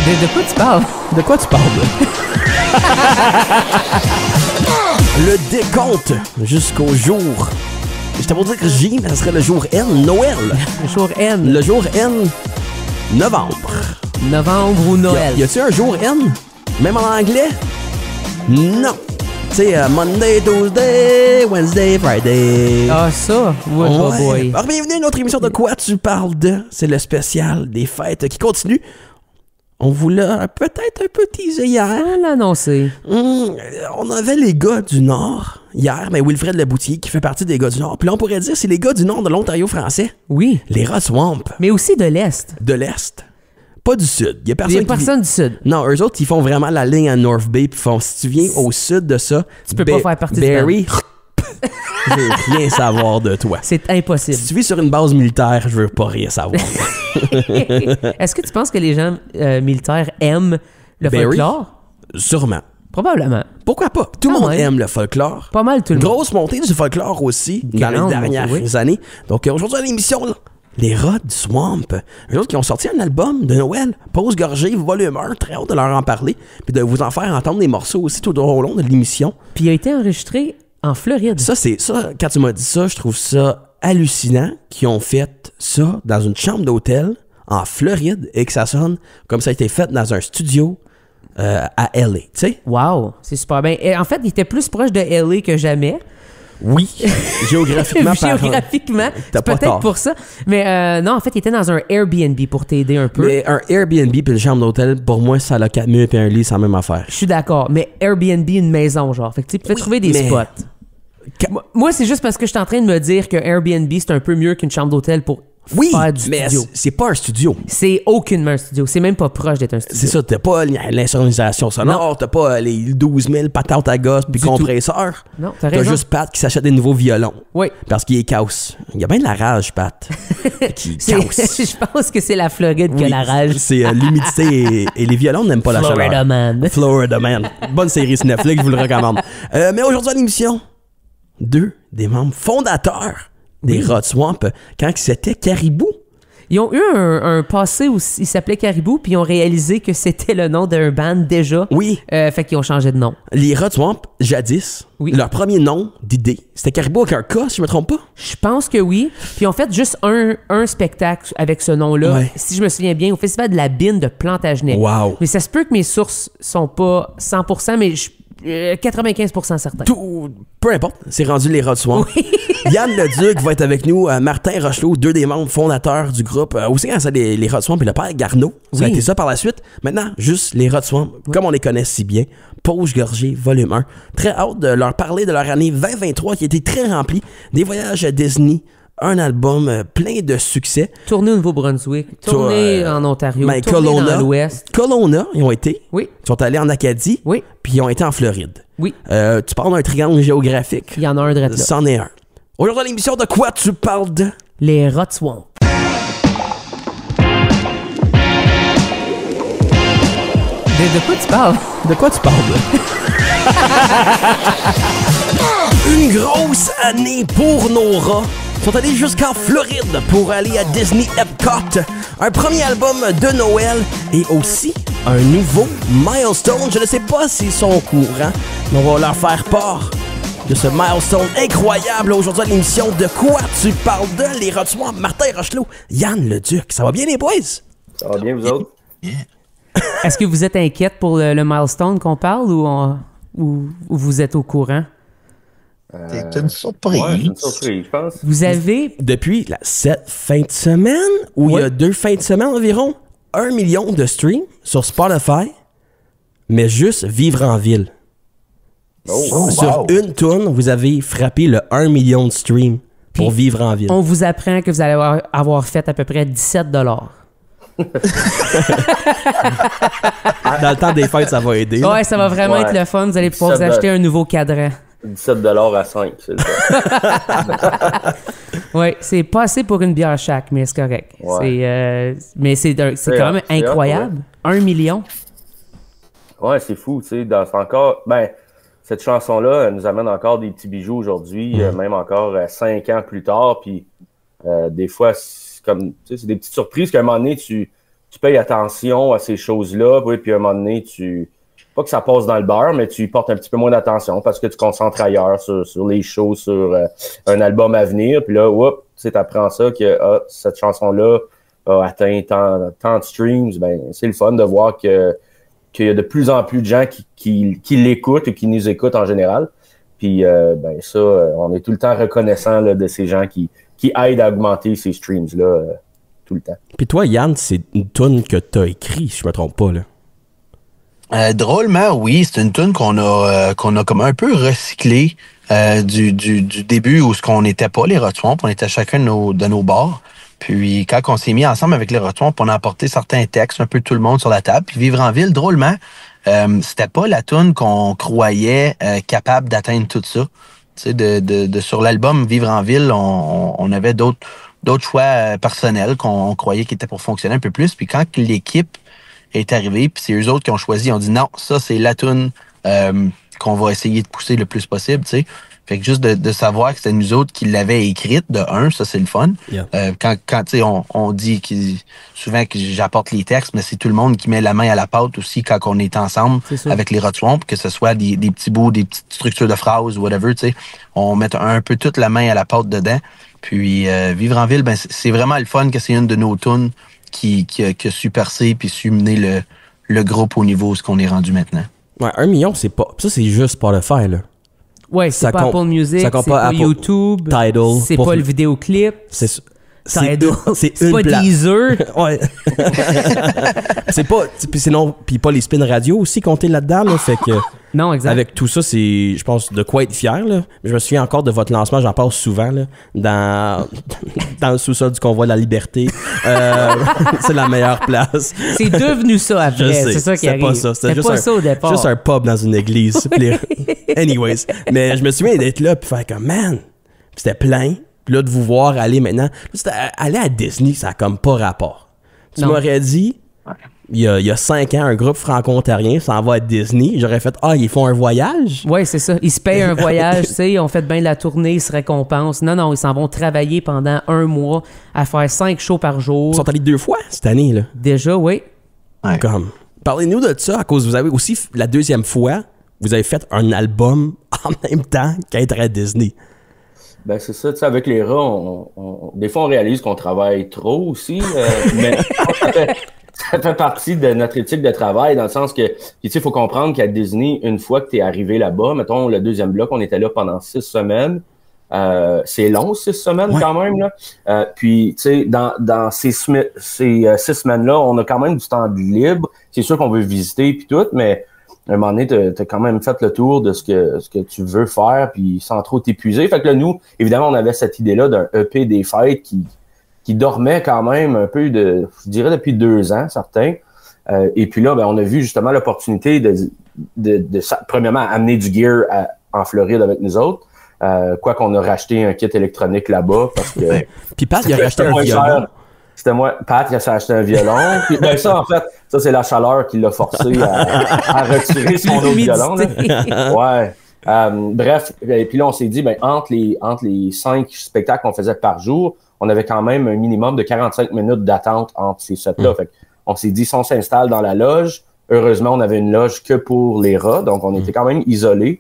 De quoi tu parles? De quoi tu parles? Le décompte jusqu'au jour. J'étais pour dire que J, mais ça serait le jour N, Noël. Le jour N. Le jour N, novembre. Novembre ou Noël. Y a-tu un jour N? Même en anglais? Non. Tu sais, Monday, Tuesday, Wednesday, Friday. Ah, ça? Oui, Ouais. boy. Alors, bienvenue à une autre émission de Quoi tu parles de? C'est le spécial des fêtes qui continue. On vous l'a peut-être un peu teasé hier. On l'a annoncé. On avait les gars du Nord hier, mais Wilfred Laboutier qui fait partie des gars du Nord. Puis là, on pourrait dire c'est les gars du Nord de l'Ontario français. Oui. Les Rod Swamp Mais aussi de l'Est. de l'Est. Pas du Sud. Il y a Il personne, n'y a personne du Sud. Non, eux autres, ils font vraiment la ligne à North Bay. Puis font, si tu viens au sud de ça, Tu peux pas faire partie du Barry, je veux rien savoir de toi. C'est impossible. Si tu vis sur une base militaire, je veux pas rien savoir. Est-ce que tu penses que les gens militaires aiment le Barry? folklore? Sûrement. Probablement. Pourquoi pas? Tout le Ah monde ouais. aime le folklore. Pas mal tout le monde. Grosse montée du folklore aussi dans les Grande dernières montée, oui. années. Donc aujourd'hui à l'émission, là, les Rod Swamp, eux autres qui ont sorti un album de Noël, Pause Gorgée, volume 1, très hâte de leur en parler, puis de vous en faire entendre des morceaux aussi tout au long de l'émission. Puis il a été enregistré en Floride. Ça, quand tu m'as dit ça, je trouve ça hallucinant qu'ils ont fait ça dans une chambre d'hôtel en Floride et que ça sonne comme ça a été fait dans un studio à LA, tu sais? Wow, c'est super bien. Et en fait, il était plus proche de LA que jamais. Oui, géographiquement parlant. Géographiquement, T'as c'est pas peut-être tort. pour ça. Mais non, en fait, il était dans un Airbnb pour t'aider un peu. Mais un Airbnb puis une chambre d'hôtel, pour moi, ça a 4 murs et un lit, c'est la même affaire. Je suis d'accord, mais Airbnb, une maison, genre. Fait que tu sais, tu peux Oui, trouver des mais- spots. Moi, c'est juste parce que je suis en train de me dire que Airbnb, c'est un peu mieux qu'une chambre d'hôtel pour Oui, faire du mais studio. c'est pas un studio. C'est aucunement un studio. C'est même pas proche d'être un studio. C'est ça, t'as pas l'insonorisation sonore, t'as pas les 12 000 patentes à gosse puis Du tout. compresseurs. Non, t'as T'as raison. juste Pat qui s'achète des nouveaux violons. Oui. Parce qu'il est casse. Il y a bien de la rage, Pat. Qui C'est- casse. Je pense que c'est la Floride qui a Oui, la rage. C'est l'humidité et les violons n'aiment pas la Florida chaleur. Man. Florida Man. Bonne série sur Netflix, je vous le recommande. Mais aujourd'hui à l'émission, 2 des membres fondateurs des Rod Swamp, quand c'était Caribou. Ils ont eu un passé où ils s'appelaient Caribou, puis ils ont réalisé que c'était le nom d'un band déjà. Oui, Fait qu'ils ont changé de nom. les Rod Swamp, jadis, Oui. leur premier nom d'idée, c'était Caribou avec un K, si je me trompe pas. Je pense que oui. Puis ils ont fait juste un spectacle avec ce nom-là, Ouais. si je me souviens bien, au Festival de la Bine de Plantagenet. Wow. Mais ça se peut que mes sources sont pas 100%, mais 95% certain. Tout, peu importe, c'est rendu les Rod Swamp. Yann Leduc va être avec nous, Martin Rochelot, 2 des membres fondateurs du groupe, aussi quand c'est les Rod Swamp et le père Garneau. Ça a Oui. été ça par la suite. Maintenant, juste les Rod Swamp, comme on les connaît si bien. Pause Gorgée, volume 1. Très hâte de leur parler de leur année 2023 qui a été très remplie. Des voyages à Disney, un album plein de succès. Tourner au Nouveau-Brunswick, tourner en Ontario, Ben, tourner Kelowna. dans l'Ouest. Kelowna, ils ont été. Oui, Ils sont allés en Acadie, oui, puis ils ont été en Floride. oui. Tu parles d'un triangle géographique. Il y en a un drette là. C'en est un. Aujourd'hui, à l'émission, de quoi tu parles de? Les Rod Swamp. De quoi tu parles? De quoi tu parles? Une grosse année pour nos rats. Ils sont allés jusqu'en Floride pour aller à Disney Epcot. Un premier album de Noël et aussi un nouveau milestone. Je ne sais pas s'ils sont au courant, mais on va leur faire part de ce milestone incroyable aujourd'hui à l'émission. De quoi tu parles de? Les Rod Swamp, Martin Rochelot, Yann Leduc. Ça va bien les boys? Ça va bien, vous autres? Est-ce que vous êtes inquiète pour le milestone qu'on parle ou vous êtes au courant? C'est une surprise. Ouais, c'est une surprise, je pense. Vous avez... Depuis cette fin de semaine, où il y a 2 fins de semaine environ, 1 million de streams sur Spotify, mais juste Vivre en ville. Oh, Sur wow. une tourne, vous avez frappé le 1 million de streams pour Puis, Vivre en ville. On vous apprend que vous allez avoir fait à peu près 17 $. Dans le temps des fêtes, ça va aider. là. Ouais, ça va vraiment Ouais. être le fun. Vous allez pouvoir vous 17 acheter un nouveau cadran. 17 à 5, c'est le cas. Ouais, c'est pas assez pour une bière chaque, mais c'est correct. Ouais. Mais c'est quand même c'est incroyable. 1 million. Ouais, c'est fou, tu sais. C'est encore. Ben, cette chanson-là, elle nous amène encore des petits bijoux aujourd'hui, même encore 5 ans plus tard. Puis, des fois, c'est comme. Tu sais, c'est des petites surprises qu'à un moment donné, tu payes attention à ces choses-là, puis à un moment donné, pas que ça passe dans le beurre, mais tu y portes un petit peu moins d'attention parce que tu te concentres ailleurs sur les shows, sur un album à venir. Puis là, tu apprends ça que cette chanson-là a atteint tant de streams. Ben, c'est le fun de voir qu'il y a de plus en plus de gens qui l'écoutent et qui nous écoutent en général. Puis ben ça, on est tout le temps reconnaissant là, de ces gens qui aident à augmenter ces streams-là tout le temps. Puis toi, Yann, c'est une tune que t'as écrit, si je me trompe pas, là. Drôlement, oui, c'est une tune qu'on a comme un peu recyclée du début où ce qu'on n'était pas les Rot Swamp, on était chacun de nos bars. Puis quand on s'est mis ensemble avec les Rot Swamp, on a apporté certains textes, un peu tout le monde sur la table. Puis Vivre en ville, drôlement, c'était pas la tune qu'on croyait capable d'atteindre tout ça. Tu sais, sur l'album Vivre en ville, on avait d'autres choix personnels qu'on croyait qui étaient pour fonctionner un peu plus. Puis quand l'équipe est arrivé, puis c'est eux autres qui ont choisi, ils ont dit non, ça c'est la toune qu'on va essayer de pousser le plus possible, tu sais. Fait que juste de savoir que c'était nous autres qui l'avaient écrite, de un, ça c'est le fun. Yeah. Quand tu sais, on dit souvent que j'apporte les textes, mais c'est tout le monde qui met la main à la pâte aussi quand on est ensemble avec les Rot Swamp, que ce soit des petits bouts, des petites structures de phrases, whatever, tu sais. On met un peu toute la main à la pâte dedans. Puis Vivre en ville, ben c'est vraiment le fun que c'est une de nos tunes qui a su percer puis su mener le groupe au niveau où ce qu'on est rendu maintenant. Ouais, 1 million, c'est pas... Ça, c'est juste Spotify, là. Ouais, c'est pas Apple Music, c'est pas Apple, YouTube, Tidal, c'est pas le vidéoclip. Tidal, c'est pas Deezer. Ouais. C'est pas... Puis pas les spin radio aussi comptés là-dedans, là, fait que... Non, exact. Avec tout ça, c'est, je pense, de quoi être fier, là. Je me souviens encore de votre lancement, j'en parle souvent, là, dans le sous-sol du Convoi de la Liberté. C'est la meilleure place. C'est devenu ça après, c'est ça qui arrive. C'était pas ça au départ. Juste un pub dans une église. Anyways, mais je me souviens d'être là puis faire comme, man, c'était plein. Puis là, de vous voir aller maintenant, aller à Disney, ça a comme pas rapport. Tu m'aurais dit... Il y a 5 ans, un groupe franco-ontarien s'en va à Disney. J'aurais fait « Ah, ils font un voyage? » Oui, c'est ça. Ils se payent un voyage, tu sais, ils ont fait bien la tournée, ils se récompensent. Non, ils s'en vont travailler pendant 1 mois à faire 5 shows par jour. Ils sont allés 2 fois cette année, là. Déjà, oui. Ouais. Comme, parlez-nous de ça, à cause vous avez aussi, la 2e fois, vous avez fait un album en même temps qu'être à Disney. Ben c'est ça, tu sais, avec les rats, des fois on réalise qu'on travaille trop aussi, mais ça fait partie de notre éthique de travail, dans le sens que, tu sais, il faut comprendre qu'à Disney, une fois que tu es arrivé là-bas, mettons, le 2e bloc, on était là pendant 6 semaines. C'est long, 6 semaines quand même, là. Puis, tu sais, dans ces 6 semaines-là, on a quand même du temps libre. C'est sûr qu'on veut visiter puis tout, mais à un moment donné, t'as quand même fait le tour de ce que tu veux faire, puis sans trop t'épuiser. Fait que là, nous, évidemment, on avait cette idée-là d'un EP des fêtes qui dormait quand même un peu je dirais depuis 2 ans, certains. Et puis là, ben, on a vu justement l'opportunité de premièrement, amener du gear en Floride avec nous autres. Quoi qu'on a racheté un kit électronique là-bas, parce que... Puis Pat, il a racheté un violon. C'était moi. Pat, il a acheté un violon. Puis, ben ça, en fait, ça, c'est la chaleur qui l'a forcé à retirer son autre violon. Là. Ouais. Bref, et puis là, on s'est dit, ben entre les 5 spectacles qu'on faisait par jour, on avait quand même un minimum de 45 minutes d'attente entre ces sets-là. Fait on s'est dit, si on s'installe dans la loge, heureusement, on avait une loge que pour les rats, donc on était quand même isolés.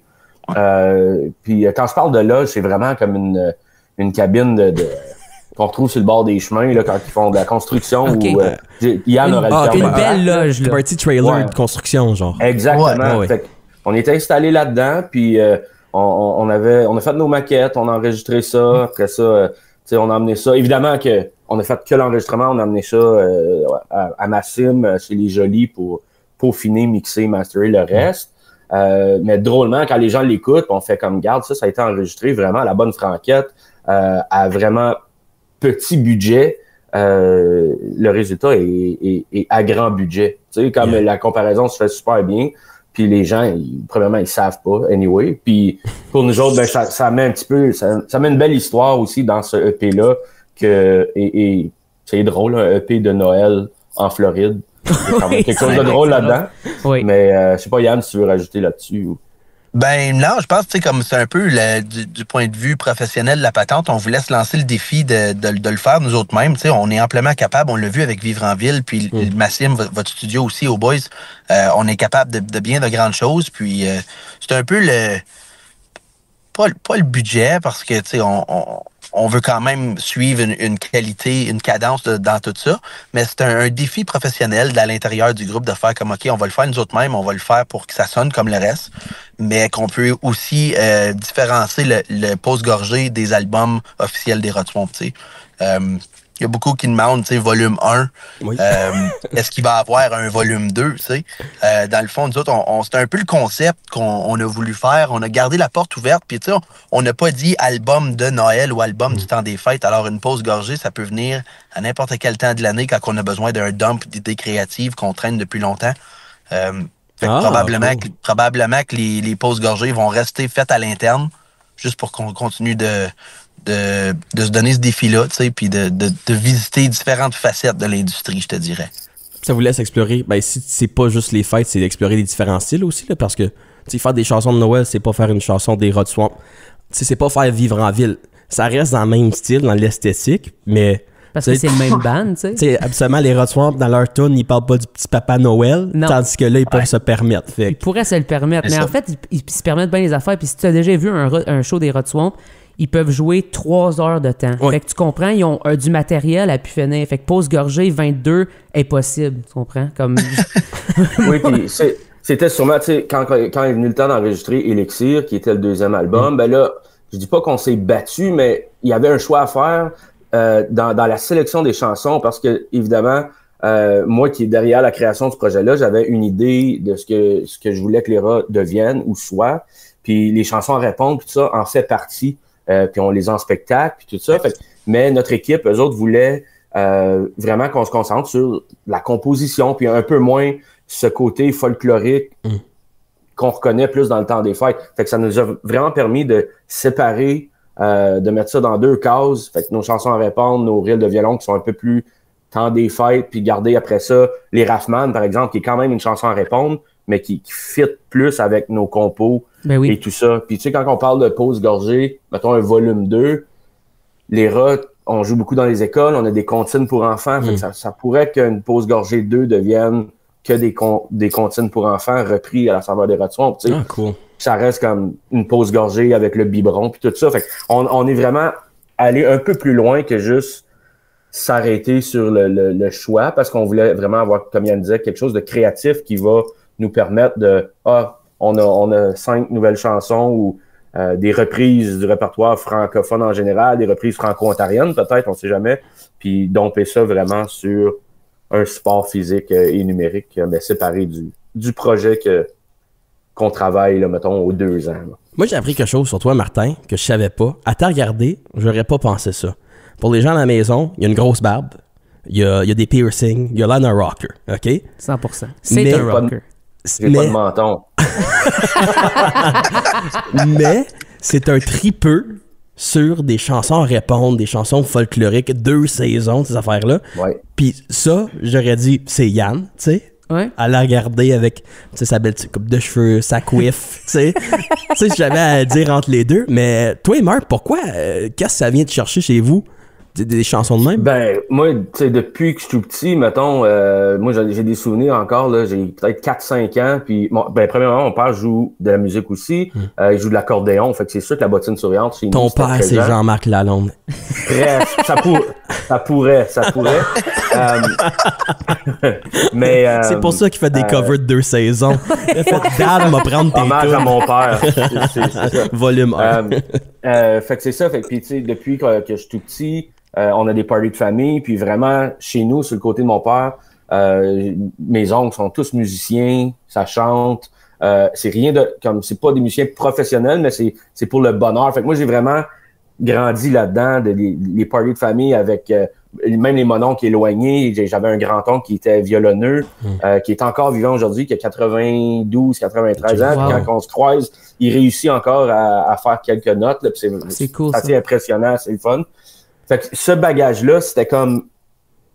Puis quand je parle de loge, c'est vraiment comme une cabine qu'on retrouve sur le bord des chemins là, quand ils font de la construction. Okay. Yann aurait le terme. Une belle loge. Un petit trailer de construction, genre. Exactement. Fait on était installés là-dedans, puis on a fait nos maquettes, on a enregistré ça. Après ça, on a amené ça. Évidemment que on a fait que l'enregistrement, on a amené ça à Massim, chez les Jolis, pour peaufiner, mixer, masterer le reste. Mais drôlement, quand les gens l'écoutent, on fait comme garde, ça a été enregistré vraiment à la bonne franquette, à vraiment petit budget. Le résultat est à grand budget. Tu sais, comme la comparaison se fait super bien, puis les gens, premièrement, ils savent pas, anyway. Puis pour nous autres, ben ça met un petit peu, ça met une belle histoire aussi dans ce EP-là, et c'est drôle, un EP de Noël en Floride. Il y a quand même quelque chose de drôle là-dedans. Oui. Mais je sais pas, Yann, si tu veux rajouter là-dessus. Ben non, je pense que comme c'est un peu du point de vue professionnel de la patente, on voulait se lancer le défi de le faire nous autres mêmes. On est amplement capable, on l'a vu avec Vivre en Ville, puis Massim, votre studio aussi au Boys, on est capable de bien de grandes choses. Puis c'est un peu pas le budget, parce que on veut quand même suivre une qualité, une cadence dans tout ça, mais c'est un défi professionnel à l'intérieur du groupe de faire comme, OK, on va le faire nous autres mêmes, on va le faire pour que ça sonne comme le reste, mais qu'on peut aussi différencier le pause-gorgée des albums officiels des Rod Swamp, tu sais. Il y a beaucoup qui demandent, tu sais, volume 1. Oui. Est-ce qu'il va y avoir un volume 2, tu sais? Dans le fond, nous autres, c'est un peu le concept qu'on a voulu faire. On a gardé la porte ouverte, puis tu sais, on n'a pas dit album de Noël ou album du temps des fêtes. Alors, une pause gorgée, ça peut venir à n'importe quel temps de l'année quand on a besoin d'un dump d'idées créatives qu'on traîne depuis longtemps. Probablement que les pauses gorgées vont rester faites à l'interne, juste pour qu'on continue de se donner ce défi-là, tu sais, puis de visiter différentes facettes de l'industrie, je te dirais. Ça vous laisse explorer, ben si c'est pas juste les fêtes, c'est d'explorer les différents styles aussi, là, parce que, tu sais, faire des chansons de Noël, c'est pas faire une chanson des Rod Swamp. Tu sais, c'est pas faire Vivre en Ville. Ça reste dans le même style, dans l'esthétique, mais... Parce que c'est le même band, tu sais. Tu sais, absolument, les Rod Swamp, dans leur tune, ils parlent pas du petit papa Noël, tandis que là, ils peuvent se permettre. Fait. Ils pourraient se le permettre, mais en fait, ils se permettent bien les affaires, puis si tu as déjà vu un show des Rod Swamp, ils peuvent jouer 3 heures de temps. Oui. Fait que tu comprends, ils ont du matériel à pu finir. Fait que pause gorgée 22 est possible, tu comprends? Comme... Oui, puis c'était sûrement, tu sais, quand est venu le temps d'enregistrer Elixir, qui était le deuxième album, ben là, je dis pas qu'on s'est battu, mais il y avait un choix à faire dans la sélection des chansons, parce que, évidemment, moi qui est derrière la création de ce projet-là, j'avais une idée de ce que je voulais que les rats deviennent ou soient, puis les chansons à répondre, puis tout ça en fait partie. Puis on les a en spectacle, puis tout ça. Fait, mais notre équipe, eux autres, voulaient vraiment qu'on se concentre sur la composition, puis un peu moins ce côté folklorique qu'on reconnaît plus dans le temps des fêtes. Fait que ça nous a vraiment permis de séparer, de mettre ça dans 2 cases. Fait que nos chansons à répondre, nos reels de violon qui sont un peu plus temps des fêtes, puis garder après ça les Raffman, par exemple, qui est quand même une chanson à répondre, mais qui fit plus avec nos compos et tout ça. Puis tu sais, quand on parle de pause gorgée, mettons un volume 2, les rats, on joue beaucoup dans les écoles, on a des comptines pour enfants, fait que ça pourrait qu'une pause gorgée 2 devienne que des comptines pour enfants repris à la saveur des Rod Swamp, tu sais. Ah, cool. Ça reste comme une pause gorgée avec le biberon, puis tout ça. Fait on est vraiment allé un peu plus loin que juste s'arrêter sur le choix, parce qu'on voulait vraiment avoir, comme Yann disait, quelque chose de créatif qui va nous permettre de on a 5 nouvelles chansons ou des reprises du répertoire francophone en général, des reprises franco-ontariennes peut-être, on sait jamais, puis domper ça vraiment sur un support physique et numérique, mais séparé du projet qu'on travaille, là, mettons, aux 2 ans. Là. Moi, j'ai appris quelque chose sur toi, Martin, que je savais pas. À te regarder, j'aurais pas pensé ça. Pour les gens à la maison, il y a une grosse barbe, il y a des piercings, il y a l'air d'un rocker, OK? 100%. C'est un rocker. J'ai pas de menton. Mais c'est un tripeux sur des chansons à répondre, des chansons folkloriques, 2 saisons, ces affaires-là. Ouais. Puis ça, j'aurais dit, c'est Yann, tu sais. Ouais. À la regarder avec sa belle coupe de cheveux, sa coiffe, tu sais. Tu sais, j'avais à dire entre les deux. Mais toi et Marc, pourquoi? Qu'est-ce que ça vient de chercher chez vous? Des chansons de même? Ben, moi, tu sais, depuis que je suis tout petit, mettons, moi, j'ai des souvenirs encore, là, j'ai peut-être 4-5 ans, puis, premièrement, mon père joue de la musique aussi, il joue de l'accordéon, fait que c'est sûr que la bottine souriante, chez nous, ton père, c'est Jean-Marc Lalonde. Bref, ça pourrait. Mais, c'est pour ça qu'il fait des covers de 2 saisons. Il a fait Dad m'a prendre tes hommage à mon père. C'est ça. Volume 1. Fait que c'est ça, fait que, puis, tu sais, depuis que je suis tout petit, on a des parties de famille, puis vraiment, chez nous, sur le côté de mon père, mes oncles sont tous musiciens, ça chante, c'est rien de, comme, c'est pas des musiciens professionnels, mais c'est pour le bonheur. Fait que moi, j'ai vraiment grandi là-dedans, les parties de famille avec, même les mononcles éloignés. J'avais un grand-oncle qui était violonneux, qui est encore vivant aujourd'hui, qui a 92, 93 ans. Wow. Puis quand on se croise, il réussit encore à faire quelques notes. Là, c'est cool, c'est assez impressionnant, c'est le fun. Fait que ce bagage-là, c'était comme...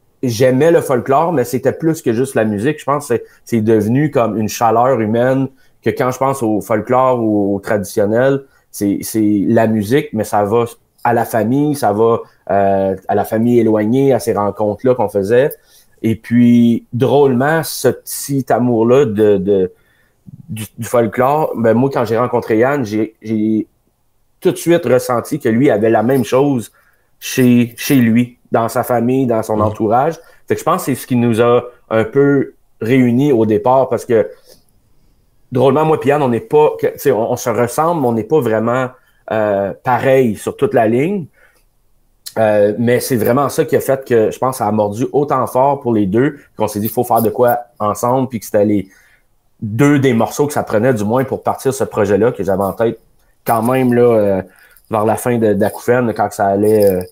J'aimais le folklore, mais c'était plus que juste la musique. Je pense que c'est devenu comme une chaleur humaine que quand je pense au folklore ou au traditionnel, c'est la musique, mais ça va à la famille, ça va à la famille éloignée, à ces rencontres-là qu'on faisait. Et puis, drôlement, ce petit amour-là du folklore, ben moi, quand j'ai rencontré Yann, j'ai tout de suite ressenti que lui avait la même chose chez lui, dans sa famille, dans son entourage. Fait que je pense que c'est ce qui nous a un peu réunis au départ, parce que drôlement, moi et Yann, on n'est pas, on se ressemble, mais on n'est pas vraiment pareil sur toute la ligne. Mais c'est vraiment ça qui a fait que je pense que ça a mordu autant fort pour les deux qu'on s'est dit qu'il faut faire de quoi ensemble, puis que c'était les deux des morceaux que ça prenait du moins pour partir ce projet-là que j'avais en tête quand même là vers la fin d'Acouphènes, quand ça allait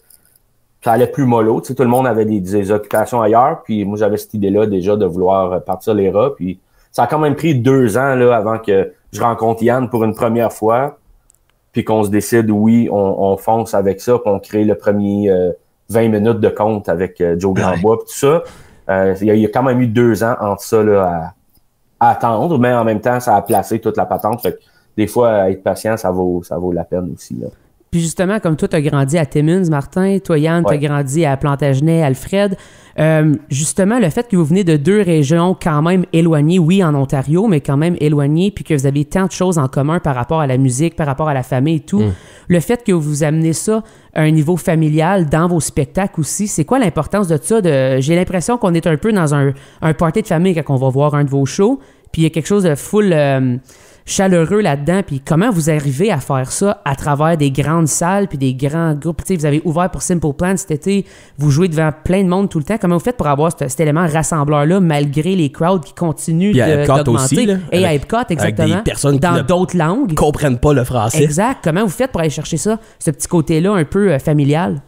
plus mollo. Tu sais, tout le monde avait des occupations ailleurs, puis moi j'avais cette idée-là déjà de vouloir partir les rats, puis ça a quand même pris 2 ans là avant que je rencontre Yann pour une première fois, puis qu'on se décide, oui, on fonce avec ça, puis on crée le premier 20 minutes de compte avec Joe Grandbois, puis tout ça. Il y a quand même eu 2 ans entre ça là, à attendre, mais en même temps, ça a placé toute la patente. Fait que des fois, être patient, ça vaut la peine aussi, là. Puis justement, comme toi, tu as grandi à Timmins, Martin, toi, Yann, tu as grandi à Plantagenet, Alfred. Justement, le fait que vous venez de 2 régions quand même éloignées, oui, en Ontario, mais quand même éloignées, puis que vous avez tant de choses en commun par rapport à la musique, par rapport à la famille et tout, le fait que vous amenez ça à un niveau familial dans vos spectacles aussi, c'est quoi l'importance de ça? J'ai l'impression qu'on est un peu dans un party de famille quand on va voir un de vos shows, puis il y a quelque chose de full chaleureux là-dedans, puis comment vous arrivez à faire ça à travers des grandes salles puis des grands groupes? Tu sais, vous avez ouvert pour Simple Plan cet été, vous jouez devant plein de monde tout le temps. Comment vous faites pour avoir cet élément rassembleur-là malgré les crowds qui continuent d'augmenter? Aussi, là, et à Epcot, exactement. Avec des personnes dans d'autres langues. Comprennent pas le français. Exact. Comment vous faites pour aller chercher ça, ce petit côté-là un peu familial?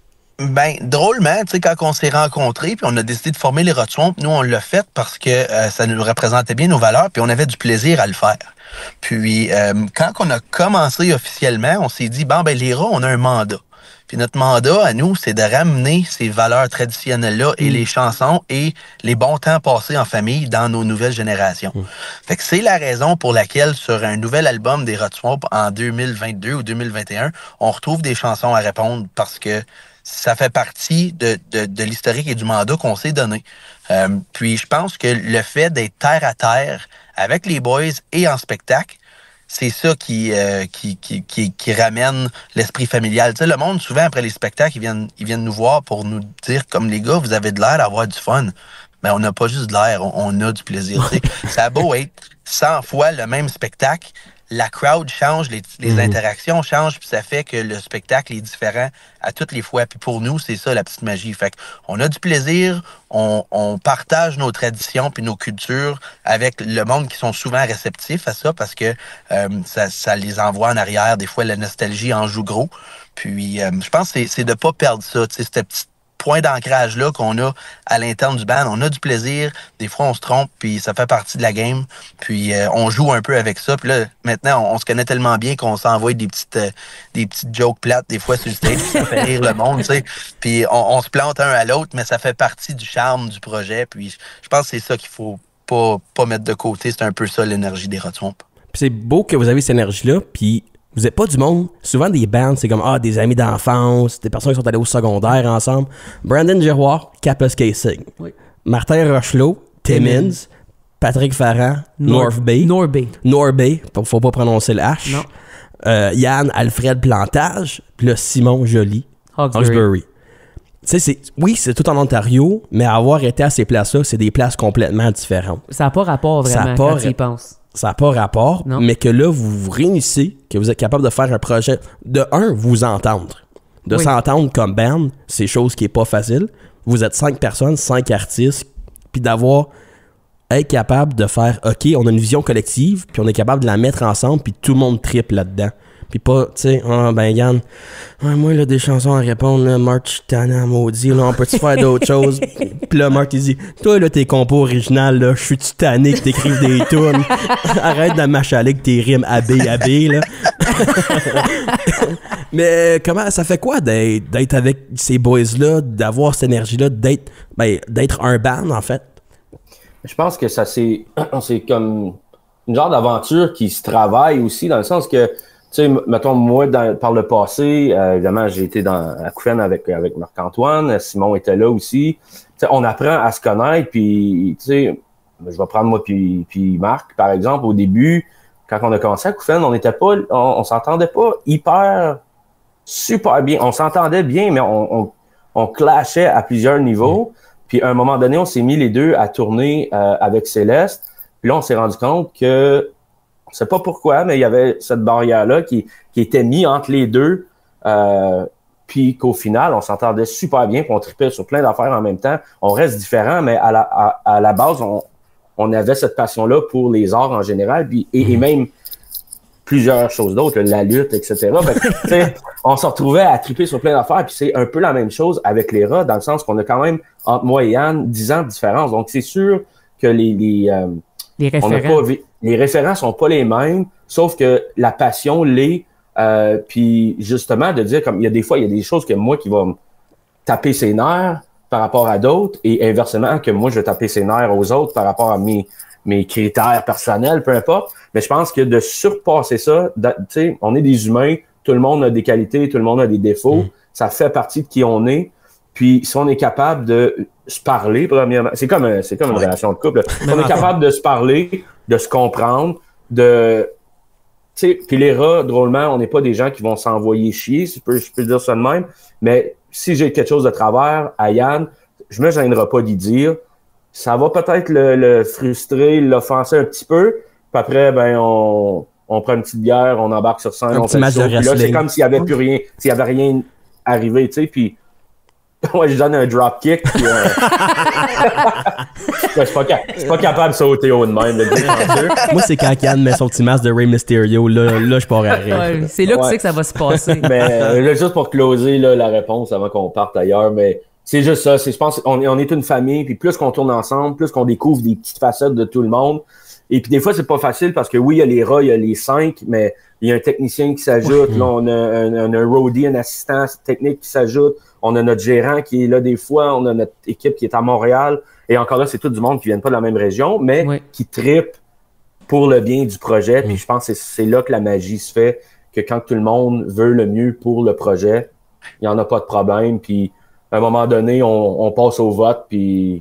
Ben, drôlement, tu sais, quand on s'est rencontrés, puis on a décidé de former les Rod Swamp, nous, on l'a fait parce que ça nous représentait bien nos valeurs, puis on avait du plaisir à le faire. Puis, quand on a commencé officiellement, on s'est dit, les rats, on a un mandat. Puis notre mandat, à nous, c'est de ramener ces valeurs traditionnelles-là et les chansons et les bons temps passés en famille dans nos nouvelles générations. Fait que c'est la raison pour laquelle, sur un nouvel album des Rod Swamp en 2022 ou 2021, on retrouve des chansons à répondre parce que ça fait partie de l'historique et du mandat qu'on s'est donné. Puis je pense que le fait d'être terre à terre avec les boys et en spectacle, c'est ça qui ramène l'esprit familial. Tu sais, le monde, souvent, après les spectacles, ils viennent nous voir pour nous dire, comme les gars, vous avez de l'air d'avoir du fun. Mais on n'a pas juste de l'air, on a du plaisir. Tu sais. Ça a beau être 100 fois le même spectacle, la crowd change, les interactions changent, puis ça fait que le spectacle est différent à toutes les fois. Puis pour nous, c'est ça la petite magie. Fait qu'on a du plaisir, on partage nos traditions puis nos cultures avec le monde qui sont souvent réceptifs à ça parce que ça les envoie en arrière. Des fois, la nostalgie en joue gros. Puis je pense que c'est de ne pas perdre ça, tu sais, cette petite point d'ancrage-là qu'on a à l'interne du band. On a du plaisir. Des fois, on se trompe, puis ça fait partie de la game. Puis on joue un peu avec ça. Puis là, maintenant, on se connaît tellement bien qu'on s'envoie des petites jokes plates des fois sur le stage. Ça fait rire le monde, tu sais. Puis on se plante un à l'autre, mais ça fait partie du charme du projet. Puis je pense que c'est ça qu'il faut pas mettre de côté. C'est un peu ça, l'énergie des Rod Swamp. Puis c'est beau que vous avez cette énergie-là, puis vous n'êtes pas du monde. Souvent, des bands, c'est comme des amis d'enfance, des personnes qui sont allées au secondaire ensemble. Brandon Giroir, Kapuskasing. Oui. Martin Rochelot, Timmins. Patrick Ferrand, North Bay. Faut pas prononcer le H. Non. Yann, Alfred Plantage. Puis là, Simon Joly, Hawkesbury. Tu sais, c'est tout en Ontario, mais avoir été à ces places-là, c'est des places complètement différentes. Ça n'a pas rapport vraiment quand tu y penses. Ça n'a pas rapport, mais que là, vous vous réunissez, que vous êtes capable de faire un projet. De vous entendre. De s'entendre comme band, c'est chose qui n'est pas facile. Vous êtes 5 personnes, 5 artistes, puis être capable de faire, OK, on a une vision collective, puis on est capable de la mettre ensemble, puis tout le monde triple là-dedans. Puis pas, tu sais, Yann, moi, là, des chansons à répondre, là, Marc, tannant, maudit, là, on peut-tu faire d'autres choses? Puis là, Marc, il dit, toi, là, tes compos originales, là, je suis tanné que t'écrives des tunes. Arrête de m'achaler avec tes rimes AB, là. Mais comment, ça fait quoi d'être avec ces boys-là, d'avoir cette énergie-là, d'être un band, en fait? Je pense que on s'est comme une genre d'aventure qui se travaille aussi, dans le sens que, tu sais, mettons, moi, par le passé, évidemment, j'ai été à Coufen avec Marc-Antoine, Simon était là aussi. Tu sais, on apprend à se connaître, puis, tu sais, je vais prendre moi puis Marc, par exemple, au début, quand on a commencé à Coufen, on s'entendait pas super bien. On s'entendait bien, mais on clashait à plusieurs niveaux. Puis à un moment donné, on s'est mis les deux à tourner avec Céleste. Puis là, on s'est rendu compte que, je sais pas pourquoi, mais il y avait cette barrière-là qui était mise entre les deux. Puis qu'au final, on s'entendait super bien, puis on tripait sur plein d'affaires en même temps. On reste différents, mais à la base, on avait cette passion-là pour les arts en général, puis, et même plusieurs choses d'autres, la lutte, etc. Fait, on se retrouvait à triper sur plein d'affaires, puis c'est un peu la même chose avec les rats, dans le sens qu'on a quand même, entre moi et Yann, 10 ans de différence. Donc, c'est sûr que les référents sont pas les mêmes, sauf que la passion l'est, puis justement, de dire, comme il y a des choses que moi qui va me taper ses nerfs par rapport à d'autres, et inversement, que moi, je vais taper ses nerfs aux autres par rapport à mes critères personnels, peu importe. Mais je pense que de surpasser ça, tu sais, on est des humains, tout le monde a des qualités, tout le monde a des défauts, ça fait partie de qui on est. Puis si on est capable de se parler, premièrement, c'est comme une relation de couple. Si on est capable de se parler, de se comprendre, tu sais, puis les rats, drôlement, on n'est pas des gens qui vont s'envoyer chier, si je peux dire ça de même, mais si j'ai quelque chose de travers à Yann, je me gênerai pas d'y dire. Ça va peut-être le frustrer, l'offenser un petit peu. Puis après, ben, on prend une petite bière, on embarque sur scène, on fait le show. Puis là, c'est comme s'il y avait plus rien, s'il y avait rien arrivé, tu sais. Puis moi, je donne un drop kick. Puis, je suis pas capable de sauter haut de même. Moi, c'est quand Yann met son petit masque de Rey Mysterio, là je pars à rire. Ouais, c'est là que tu sais que ça va se passer. Mais là, juste pour closer là, la réponse avant qu'on parte ailleurs, mais c'est juste ça. Je pense qu'on est une famille, puis plus qu'on tourne ensemble, plus qu'on découvre des petites facettes de tout le monde. Et puis des fois, c'est pas facile parce que oui, il y a les rats, il y a les 5, mais il y a un technicien qui s'ajoute. Là, on a un roadie, un assistant technique qui s'ajoute. On a notre gérant qui est là des fois. On a notre équipe qui est à Montréal. Et encore là, c'est tout du monde qui vient pas de la même région, mais qui trippe pour le bien du projet. Puis je pense que c'est là que la magie se fait, que quand tout le monde veut le mieux pour le projet, il n'y en a pas de problème. Puis à un moment donné, on passe au vote, puis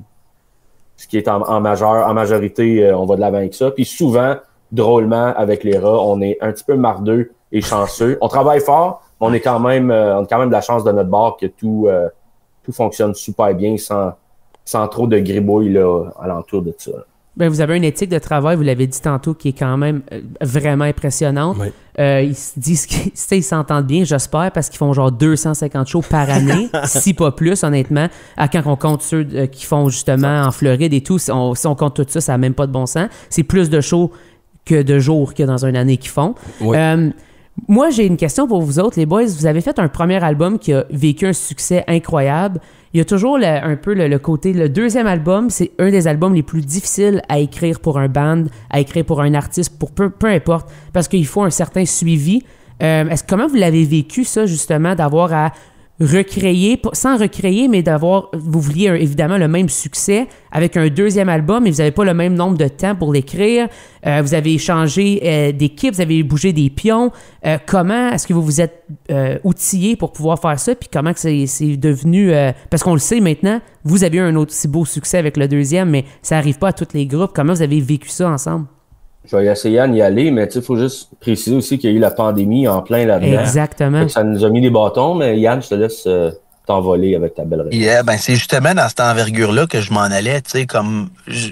ce qui est en majorité, on va de l'avant avec ça. Puis souvent, drôlement, avec les rats, on est un petit peu mardeux et chanceux. On travaille fort, mais on a quand même de la chance de notre bord que tout fonctionne super bien sans trop de gribouilles là, alentour de ça. Ben, vous avez une éthique de travail, vous l'avez dit tantôt, qui est quand même vraiment impressionnante. Oui. Ils se disent qu'ils s'entendent bien, j'espère, parce qu'ils font genre 250 shows par année, si pas plus, honnêtement. Quand on compte ceux qui font justement en Floride et tout, si on compte tout ça, ça n'a même pas de bon sens. C'est plus de shows que de jours qu'il y a dans une année qu'ils font. Oui. Moi, j'ai une question pour vous autres, les boys. Vous avez fait un premier album qui a vécu un succès incroyable. Il y a toujours un peu le côté... Le deuxième album, c'est un des albums les plus difficiles à écrire pour un band, à écrire pour un artiste, pour peu importe, parce qu'il faut un certain suivi. Comment vous l'avez vécu, ça, justement, d'avoir à recréer, sans recréer, mais vous vouliez évidemment le même succès avec un deuxième album, mais vous n'avez pas le même nombre de temps pour l'écrire. Vous avez changé d'équipe, vous avez bougé des pions. Comment est-ce que vous vous êtes outillé pour pouvoir faire ça? Puis comment que c'est devenu... parce qu'on le sait maintenant, vous avez eu un aussi beau succès avec le deuxième, mais ça n'arrive pas à tous les groupes. Comment vous avez vécu ça ensemble? Je vais essayer d'y aller, mais il faut juste préciser aussi qu'il y a eu la pandémie en plein là-dedans. Exactement. Ça nous a mis des bâtons, mais Yann, je te laisse t'envoler avec ta belle réponse. Yeah, ben c'est justement dans cette envergure-là que je m'en allais, tu sais, comme...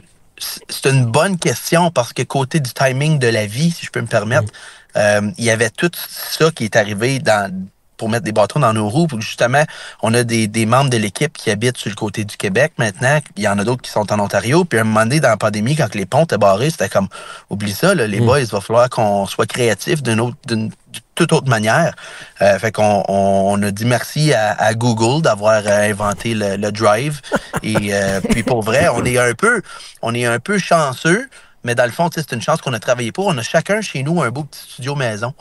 C'est une bonne question parce que côté du timing de la vie, si je peux me permettre, il y avait tout ça qui est arrivé pour mettre des bâtons dans nos roues. Justement, on a des membres de l'équipe qui habitent sur le côté du Québec maintenant. Il y en a d'autres qui sont en Ontario. Puis à un moment donné, dans la pandémie, quand les ponts étaient barrés, c'était comme, oublie ça, là, les boys, il va falloir qu'on soit créatifs d'une toute autre manière. Fait qu'on a dit merci à Google d'avoir inventé le Drive. Et puis pour vrai, on est un peu chanceux. Mais dans le fond, c'est une chance qu'on a travaillé pour. On a chacun chez nous un beau petit studio maison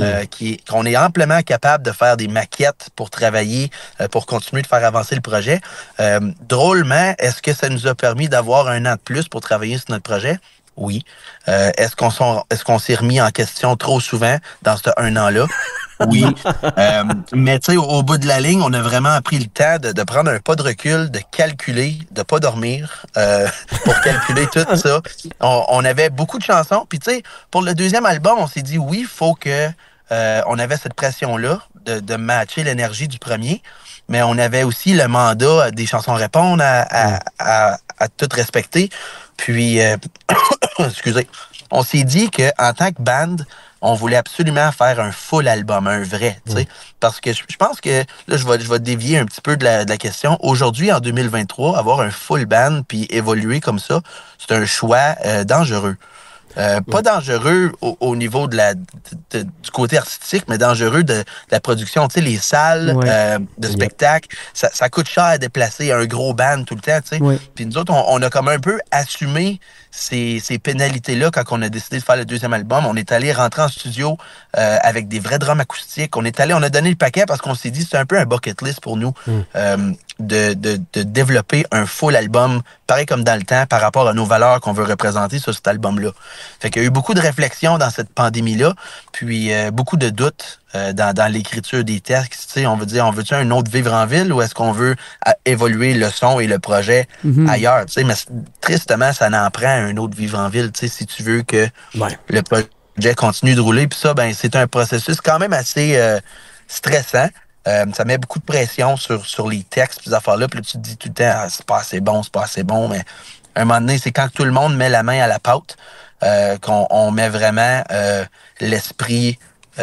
qu'on est amplement capable de faire des maquettes pour travailler, pour continuer de faire avancer le projet. Drôlement, est-ce que ça nous a permis d'avoir un an de plus pour travailler sur notre projet? Oui. Est-ce qu'on s'est remis en question trop souvent dans ce 1 an-là? Oui. Mais tu sais, au bout de la ligne, on a vraiment pris le temps de prendre un pas de recul, de calculer, de pas dormir pour calculer tout ça. On avait beaucoup de chansons. Puis tu sais, pour le deuxième album, on s'est dit oui, il faut que on avait cette pression-là de matcher l'énergie du premier. Mais on avait aussi le mandat des chansons répondre à tout respecter. Puis, excusez, on s'est dit qu'en tant que band, on voulait absolument faire un full album, un vrai, tu sais. Parce que je pense que, là, je vais dévier un petit peu de la question. Aujourd'hui, en 2023, avoir un full band puis évoluer comme ça, c'est un choix dangereux. Pas dangereux au niveau du côté artistique, mais dangereux de la production. Tu sais, les salles de spectacle, ça coûte cher à déplacer un gros band tout le temps, tu sais. Puis nous autres, on a comme un peu assumé ces pénalités-là quand on a décidé de faire le deuxième album. On est allé rentrer en studio avec des vrais drums acoustiques. On a donné le paquet parce qu'on s'est dit c'est un peu un bucket list pour nous de développer un full album, pareil comme dans le temps, par rapport à nos valeurs qu'on veut représenter sur cet album-là. Fait qu'il y a eu beaucoup de réflexions dans cette pandémie-là, puis beaucoup de doutes dans l'écriture des textes. Tu sais, on veut-tu un autre Vivre en ville ou est-ce qu'on veut évoluer le son et le projet ailleurs? Tu sais, mais tristement, ça n'en prend un autre Vivre en ville, tu sais, si tu veux que le projet continue de rouler. Puis ça, ben c'est un processus quand même assez stressant. Ça met beaucoup de pression sur les textes, ces affaires-là. Puis là, tu te dis tout le temps, c'est pas assez bon. Mais à un moment donné, c'est quand tout le monde met la main à la pâte qu'on met vraiment l'esprit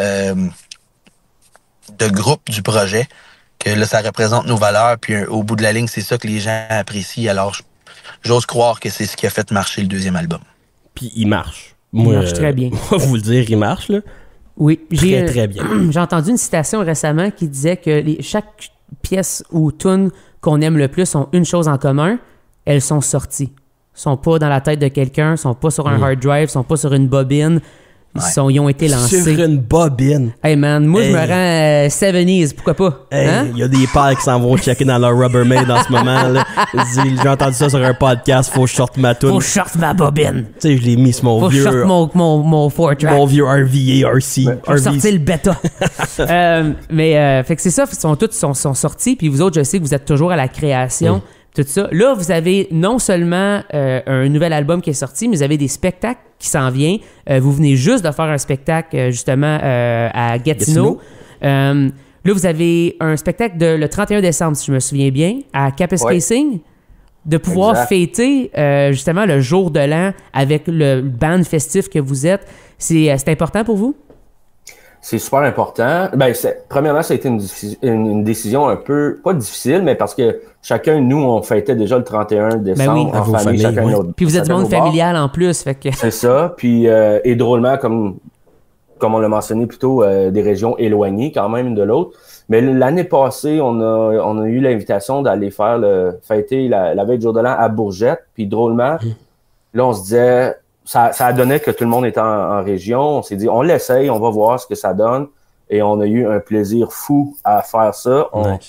de groupe du projet, que là, ça représente nos valeurs. Puis au bout de la ligne, c'est ça que les gens apprécient. Alors, j'ose croire que c'est ce qui a fait marcher le deuxième album. Puis il marche. Il marche très bien. Moi, vous le dire, il marche, là. Oui, très bien. J'ai entendu une citation récemment qui disait que chaque pièce ou tune qu'on aime le plus ont une chose en commun, elles sont sorties. Ils sont pas dans la tête de quelqu'un, ils sont pas sur un hard drive, ils sont pas sur une bobine. Ils ont été lancés. Sur une bobine. Hey man, moi je me rends 70s, pourquoi pas? Il y a des pères qui s'en vont checker dans leur Rubbermaid en ce moment. Là. J'ai entendu ça sur un podcast, faut que je sorte ma toune. Faut que je sorte ma bobine. Tu sais, je l'ai mis sur mon vieux... Faut que je sorte mon 4-track. Mon vieux RVA, RC. Faut sortir le bêta. Fait que c'est ça, ils sont sortis, puis vous autres, je sais que vous êtes toujours à la création. Tout ça. Là, vous avez non seulement un nouvel album qui est sorti, mais vous avez des spectacles qui s'en viennent. Vous venez juste de faire un spectacle, justement, à Gatineau. Là, vous avez un spectacle le 31 décembre, si je me souviens bien, à Kapuskasing. De pouvoir fêter, justement, le jour de l'an avec le band festif que vous êtes. C'est important pour vous? C'est super important. Premièrement, ça a été une décision un peu, pas difficile, mais parce que chacun de nous, on fêtait déjà le 31 décembre en famille, chacun notre. Puis vous êtes du monde familial en plus, fait que. C'est ça. Puis, et drôlement, comme on l'a mentionné plus tôt, des régions éloignées quand même de l'autre. Mais l'année passée, on a eu l'invitation d'aller fêter la veille du jour de l'an à Bourgette. Puis drôlement, là, on se disait. Ça a donné que tout le monde était en région. On s'est dit, on l'essaye, on va voir ce que ça donne. Et on a eu un plaisir fou à faire ça.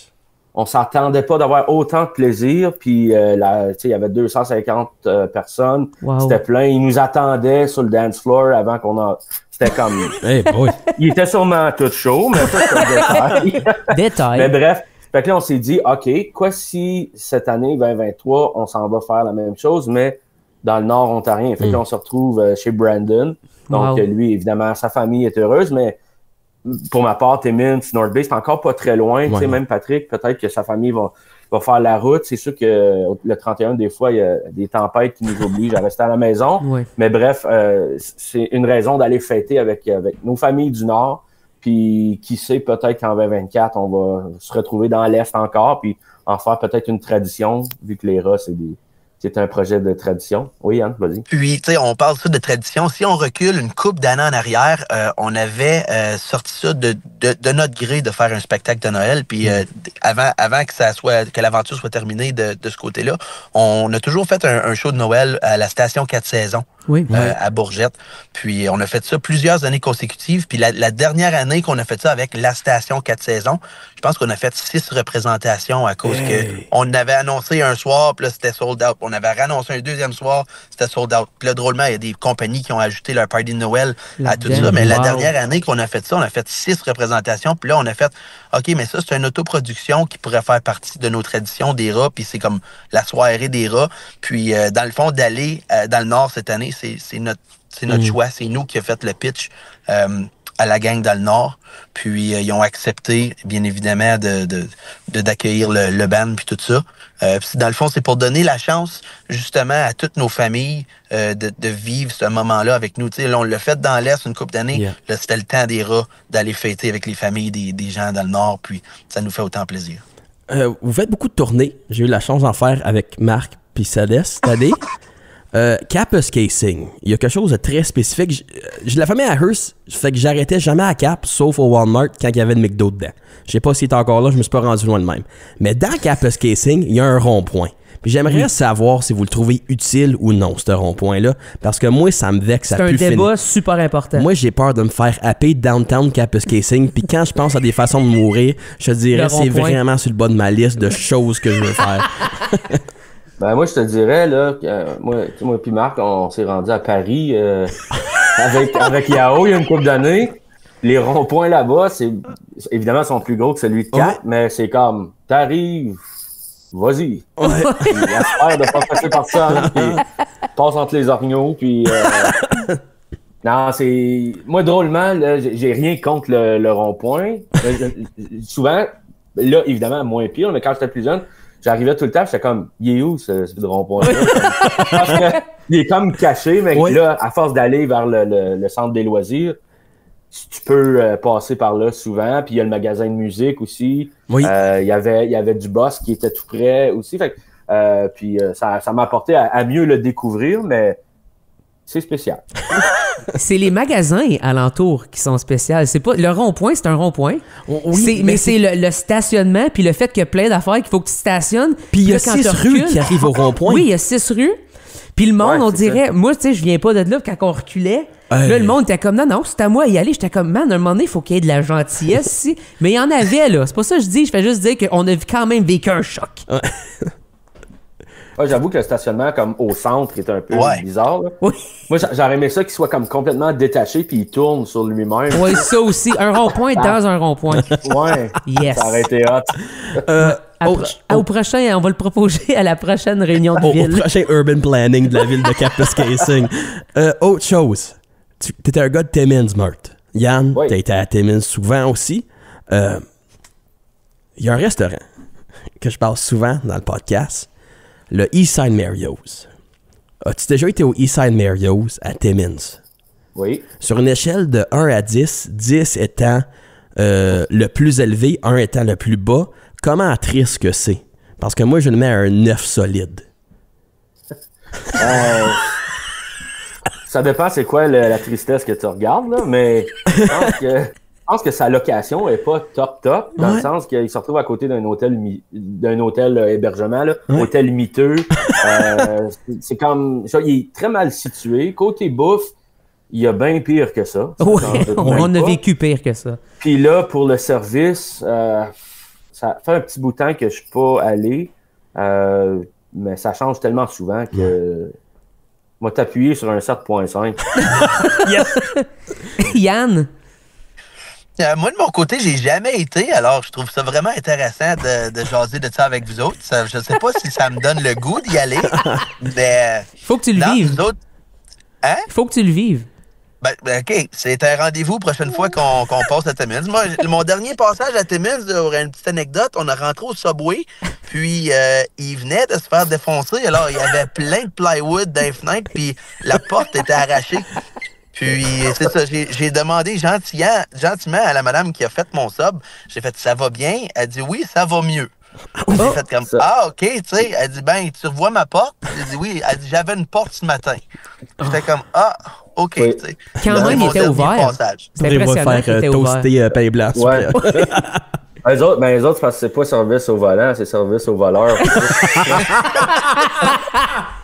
On s'attendait pas d'avoir autant de plaisir. Puis, il y avait 250 personnes. Wow. C'était plein. Ils nous attendaient sur le dance floor avant qu'on C'était comme... Hey boy. Il était sûrement tout chaud, mais ça, c'est un détail. Détail. Mais bref. Fait que là, on s'est dit, OK, quoi si cette année, 2023, on s'en va faire la même chose, mais dans le nord ontarien. Fait que là, on se retrouve chez Brandon. Donc, lui, évidemment, sa famille est heureuse, mais pour ma part, Timmins, North Bay, c'est encore pas très loin. Tu sais, même Patrick, peut-être que sa famille va faire la route. C'est sûr que le 31, des fois, il y a des tempêtes qui nous obligent à rester à la maison. Mais bref, c'est une raison d'aller fêter avec nos familles du nord. Puis, qui sait, peut-être qu'en 2024, on va se retrouver dans l'Est encore, puis en faire peut-être une tradition, vu que les rats, c'est un projet de tradition. Oui, Anne, vas-y. Puis, tu sais, on parle ça de tradition. Si on recule une couple d'années en arrière, on avait sorti ça de notre gré de faire un spectacle de Noël. Puis, avant que l'aventure soit terminée de ce côté-là, on a toujours fait un show de Noël à la station 4 saisons. à Bourgette. Puis on a fait ça plusieurs années consécutives. Puis la dernière année qu'on a fait ça avec la station 4 saisons, je pense qu'on a fait 6 représentations à cause que on avait annoncé un soir, puis là, c'était sold out. On avait annoncé un deuxième soir, c'était sold out. Puis là, drôlement, il y a des compagnies qui ont ajouté leur party de Noël à tout ça. Mais la dernière année qu'on a fait ça, on a fait 6 représentations. Puis là, on a fait, OK, mais ça, c'est une autoproduction qui pourrait faire partie de nos traditions des rats. Puis c'est comme la soirée des rats. Puis dans le fond, d'aller dans le Nord cette année, c'est notre choix. C'est nous qui avons fait le pitch à la gang dans le Nord. Puis ils ont accepté, bien évidemment, d'accueillir le band puis tout ça. Dans le fond, c'est pour donner la chance, justement, à toutes nos familles de vivre ce moment-là avec nous. Là, on l'a fait dans l'Est une couple d'années. Yeah. Là, c'était le temps des rats d'aller fêter avec les familles des gens dans le Nord. Puis ça nous fait autant plaisir. Vous faites beaucoup de tournées. J'ai eu la chance d'en faire avec Marc puis Sadès cette année. Capus Casing, il y a quelque chose de très spécifique. J'ai de la famille à Hearst, fait que j'arrêtais jamais à Cap, sauf au Walmart quand il y avait de McDo dedans. Je sais pas s'il est encore là, je me suis pas rendu loin de même. Mais dans Capus Casing, il y a un rond-point. Puis j'aimerais savoir si vous le trouvez utile ou non, ce rond-point-là, parce que moi, ça me vexe. C'est un débat super important. Moi, j'ai peur de me faire happer downtown Capus Casing, puis quand je pense à des façons de mourir, je te dirais c'est vraiment sur le bas de ma liste de choses que je veux faire. Ben moi je te dirais là, moi puis Marc, on s'est rendu à Paris avec Yao il y a une couple d'années. Les ronds-points là-bas, évidemment sont plus gros que celui de Cap, mais c'est comme t'arrives, vas-y. J'espère de pas passer par ça, puis passe entre les orignaux, puis non, c'est moi drôlement là, j'ai rien contre le rond-point. Souvent, là évidemment moins pire, mais quand j'étais plus jeune. J'arrivais tout le temps, j'étais comme, il est où ce rond-point-là? Parce qu'il est comme caché, mais là, à force d'aller vers le centre des loisirs, tu peux passer par là souvent. Puis il y a le magasin de musique aussi. Oui. Il y avait du boss qui était tout près aussi. Fait que, puis ça m'a apporté à mieux le découvrir, mais c'est spécial. C'est les magasins alentours qui sont spéciaux. C'est pas le rond-point, c'est un rond-point. Oui, mais c'est le stationnement puis le fait qu'il y a plein d'affaires qu'il faut que tu stationnes. Puis il y a 6 rues qui arrivent au rond-point. Oui, il y a 6 rues. Puis le monde, on dirait, ça. Moi, tu sais, je viens pas de là quand on reculait. Là, le monde était comme, non, c'est à moi d'y aller. J'étais comme, man, à un moment donné, il faut qu'il y ait de la gentillesse ici. Mais il y en avait, là. C'est pas ça que je dis. Je fais juste dire qu'on a quand même vécu un choc. Ouais, j'avoue que le stationnement comme au centre est un peu bizarre. Là. Oui. Moi, j'aurais aimé ça qu'il soit comme complètement détaché puis il tourne sur lui-même. Oui, ça aussi. Un rond-point dans un rond-point. Ouais. Yes. Ça aurait été hot. Au prochain, on va le proposer à la prochaine réunion de ville. Au prochain urban planning de la ville de Capus Casing. Autre chose. T'étais un gars de Timmins, Meurthe. Yann, t'as été à Timmins souvent aussi. Il y a un restaurant que je parle souvent dans le podcast. Le Eastside Mario's. As-tu déjà été au Eastside Mario's à Timmins? Oui. Sur une échelle de 1 à 10, 10 étant le plus élevé, 1 étant le plus bas, comment triste que c'est? Parce que moi, je le mets à un 9 solide. Ça dépend c'est quoi la tristesse que tu regardes, là, mais je pense que sa location est pas top, dans le sens qu'il se retrouve à côté d'un hôtel hébergement, là, hôtel miteux. C'est comme ça, il est très mal situé. Côté bouffe, il y a bien pire que ça. Oui, on a vécu pire que ça. Puis là, pour le service, ça fait un petit bout de temps que je suis pas allé, mais ça change tellement souvent que moi t'appuyer sur un 7.5. Yes. Yann? Moi, de mon côté, j'ai jamais été, alors je trouve ça vraiment intéressant de jaser de ça avec vous autres. Ça, je sais pas si ça me donne le goût d'y aller, mais... Faut que tu le vives. Autres... Hein? Faut que tu le vives. Ben, OK, c'est un rendez-vous prochaine fois qu'on passe à Timmins. Moi, mon dernier passage à Timmins, une petite anecdote, on a rentré au Subway, puis il venait de se faire défoncer, alors il y avait plein de plywood dans les fenêtres, puis la porte était arrachée. Puis, c'est ça, j'ai demandé gentiment à la madame qui a fait mon sub, j'ai fait « ça va bien ?» Elle dit « oui, ça va mieux ». J'ai fait comme « ah, OK », tu sais. Elle dit « ben, tu revois ma porte? » J'ai dit « oui ». Elle dit « j'avais une porte ce matin ». J'étais comme « ah, OK », tu sais. Quand même, il était ouvert. C'est impressionnant qu'il était ouvert. Toaster pain blanc. Ouais. Les autres, parce que c'est pas service au volant, c'est service au voleur.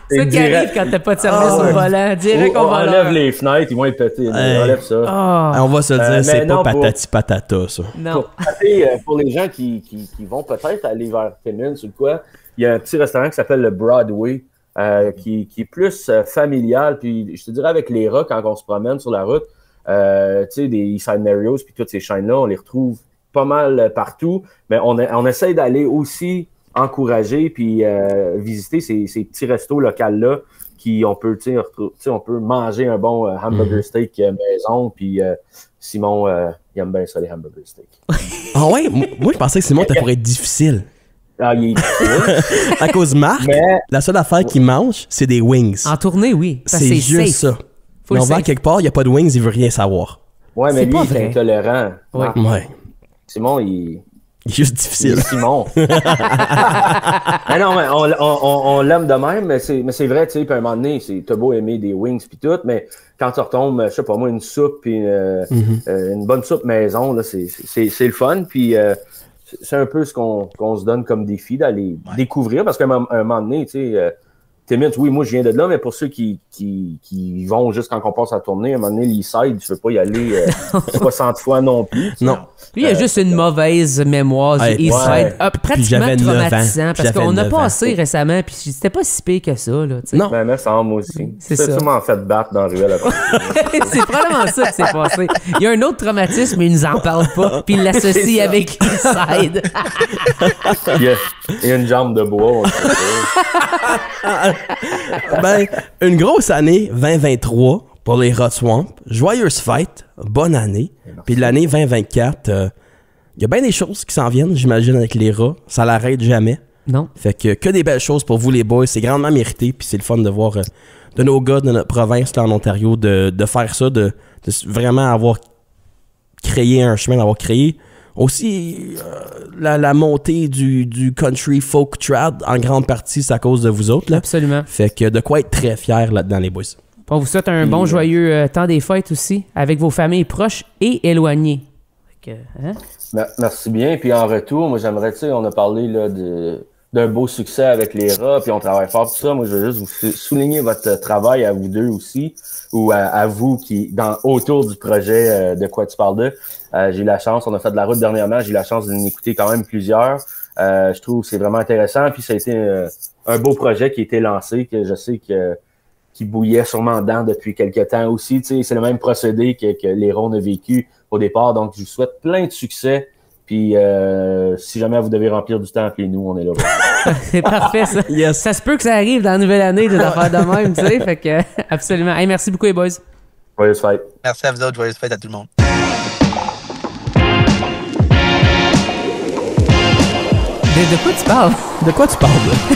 C'est ça qui arrive quand t'as pas de service au volant. Direct qu'on va enlève les fenêtres, ils vont être pétés. Enlève ça. On va se dire, c'est pas patati patata, ça. Non. Pour les gens qui vont peut-être aller vers Timmins ou quoi, il y a un petit restaurant qui s'appelle le Broadway, qui est plus familial. Puis je te dirais, avec les rats, quand on se promène sur la route, tu sais, des Eastside Mario's puis toutes ces chaînes-là, on les retrouve pas mal partout. Mais on essaie d'aller aussi encourager puis visiter ces petits restos locaux-là qui on peut manger un bon hamburger steak maison. Puis Simon, il aime bien ça, les hamburger steak. Ah ouais? Moi, je pensais que Simon, ça pourrait être difficile. Ah, il est difficile. À cause de Marc, la seule affaire qu'il mange, c'est des wings. En tournée, oui. C'est juste ça. Mais on va quelque part, il n'y a pas de wings, il veut rien savoir. Ouais, mais lui, il est intolérant. Ouais. Simon, il est juste difficile. Il est Simon. Mais non, mais on l'aime de même, mais c'est vrai, tu sais, puis à un moment donné, t'as beau aimer des wings puis tout, mais quand tu retombes, je sais pas moi, une soupe puis une bonne soupe maison, là, c'est le fun, puis c'est un peu ce qu'on se donne comme défi d'aller découvrir, parce qu'à un moment donné, tu sais, Timmins, oui, moi je viens de là, mais pour ceux qui vont juste quand on passe à tourner, à un moment donné, l'Eastside, tu veux pas y aller 60 fois non plus. Non. Lui, il a juste une mauvaise mémoire du Eastside, pratiquement traumatisant, parce qu'on a passé récemment, puis c'était pas si pire que ça, là, tu sais. Non. Ben, ça moi aussi. C'est sûrement fait battre dans la ruelle après. C'est probablement ça qui s'est passé. Il y a un autre traumatisme, mais il nous en parle pas, puis il l'associe avec Eastside. Il y a une jambe de bois. Ben, une grosse année 2023 pour les Rot Swamp. Joyeuse fête, bonne année. Puis l'année 2024, il y a bien des choses qui s'en viennent, j'imagine, avec les rats. Ça l'arrête jamais. Non. Fait que des belles choses pour vous, les boys. C'est grandement mérité. Puis c'est le fun de voir de nos gars de notre province, là, en Ontario, de faire ça, de vraiment avoir créé un chemin, d'avoir créé aussi la montée du country folk trad, en grande partie, c'est à cause de vous autres. Là. Absolument. Fait que de quoi être très fier là-dedans, les boys. On vous souhaite un bon, joyeux temps des fêtes aussi, avec vos familles proches et éloignées. Merci bien. Puis en retour, moi j'aimerais, tu sais, on a parlé là d'un beau succès avec les rats, puis on travaille fort pour ça. Moi, je veux juste vous souligner votre travail à vous deux aussi, ou à vous qui autour du projet de quoi tu parles de. J'ai eu la chance, on a fait de la route dernièrement, j'ai eu la chance d'en écouter quand même plusieurs. Je trouve que c'est vraiment intéressant. Puis ça a été un beau projet qui a été lancé, que je sais qui bouillait sûrement dedans depuis quelques temps aussi. Tu sais, c'est le même procédé que les Ronds a vécu au départ. Donc, je vous souhaite plein de succès. Puis, si jamais vous devez remplir du temps, appelez-nous, on est là. C'est parfait, ça. Yes. Ça se peut que ça arrive dans la nouvelle année, des affaires de même, tu sais. Fait que, absolument. Hey, merci beaucoup, les boys. Joyeuse fête. Merci à vous autres. Joyeuse fête à tout le monde. De quoi tu parles? De quoi tu parles,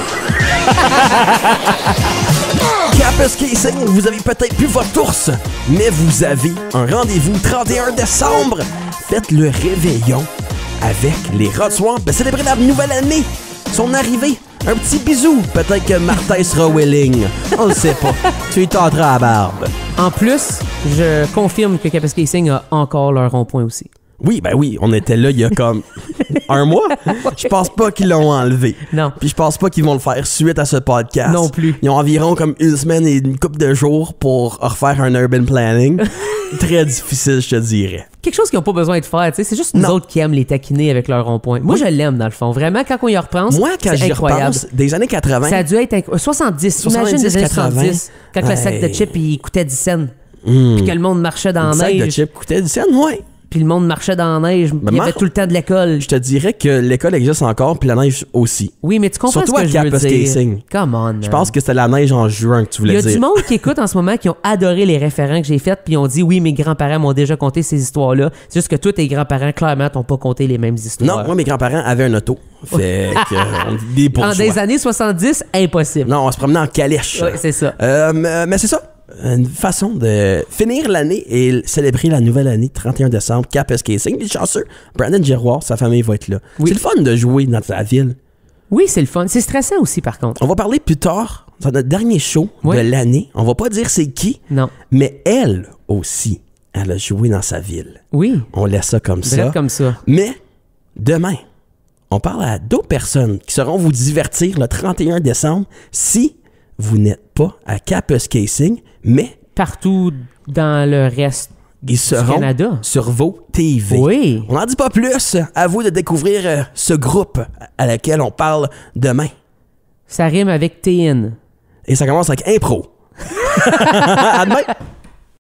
Capes Casing, vous avez peut-être pu votre ours, mais vous avez un rendez-vous 31 décembre. Faites le réveillon avec les Rot Swamp pour célébrer la nouvelle année. Son arrivée, un petit bisou. Peut-être que Martin sera willing. On le sait pas. Tu lui tendras la barbe. En plus, je confirme que Capes Casing a encore leur rond-point aussi. Oui, ben oui, on était là il y a comme un mois. Je pense pas qu'ils l'ont enlevé. Non. Puis je pense pas qu'ils vont le faire suite à ce podcast. Non plus. Ils ont environ comme une semaine et une couple de jours pour refaire un urban planning. Très difficile, je te dirais. Quelque chose qu'ils n'ont pas besoin de faire, tu sais. C'est juste nous autres qui aiment les taquiner avec leur rond-point. Moi, je l'aime, dans le fond. Vraiment, quand on y repense, moi, quand j'y repense, des années 80... Ça a dû être 70. Imagine des années 70. Quand le sac de chips, il coûtait 10 cents. Puis que le monde marchait dans la neige. Le sac de chips coûtait 10 cents, ouais. Puis le monde marchait dans la neige. Il y avait tout le temps de l'école. Je te dirais que l'école existe encore, puis la neige aussi. Oui, mais tu comprends surtout ce que je veux dire. Casing. Come on. Je pense que c'était la neige en juin que tu voulais dire. Il y a du monde qui écoute en ce moment qui ont adoré les référents que j'ai faits, puis ils ont dit oui, mes grands-parents m'ont déjà conté ces histoires-là. C'est juste que toi, tes grands-parents, clairement, t'ont pas conté les mêmes histoires. Non, moi, mes grands-parents avaient un auto. Fait que, des bourgeois. En des années 70, impossible. Non, on se promenait en calèche. Oui, c'est ça. Mais c'est ça. Une façon de finir l'année et célébrer la nouvelle année, 31 décembre, Capes Casing. Les chanceux, Brandon Giroir, sa famille va être là. Oui. C'est le fun de jouer dans ta ville. Oui, c'est le fun. C'est stressant aussi, par contre. On va parler plus tard, dans notre dernier show de l'année. On va pas dire c'est qui, non, mais elle aussi, elle a joué dans sa ville. Oui. On laisse ça comme ça. Comme ça. Mais demain, on parle à d'autres personnes qui sauront vous divertir le 31 décembre si vous n'êtes pas à Capus Casing, mais partout dans le reste ils seront Canada. Sur vos TV. Oui. On n'en dit pas plus. À vous de découvrir ce groupe à laquelle on parle demain. Ça rime avec TN. Et ça commence avec impro. À demain.